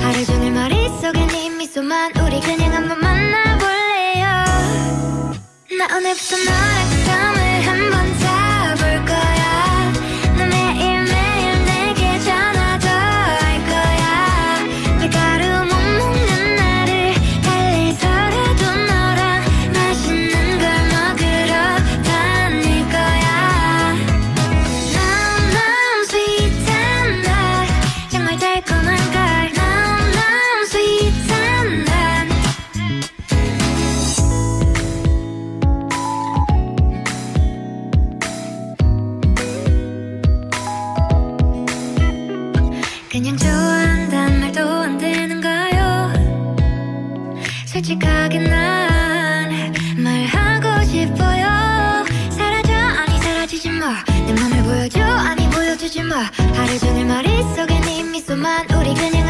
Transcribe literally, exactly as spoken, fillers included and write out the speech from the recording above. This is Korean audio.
하루 종일 머릿속에 네 미소만 우리 그냥 한번 만나볼래요 나 오늘부터 너랑 썸을 한번 타볼 거야 너 매일매일 내게 전화도 할 거야 밀가루 못 먹는 나를 달래서라도 너랑 맛있는 걸 먹으러 다닐 거야 너무 sweet한 날 정말 달콤한 걸 너무 sweet한 날 그냥 좋아한단 말도 안 되는가요 솔직하게 난 말하고 싶어요 사라져 아니 사라지지 마내 맘을 보여줘 아니 보여주지 마 하루 종일 머릿속에 네 미소만 우리 그냥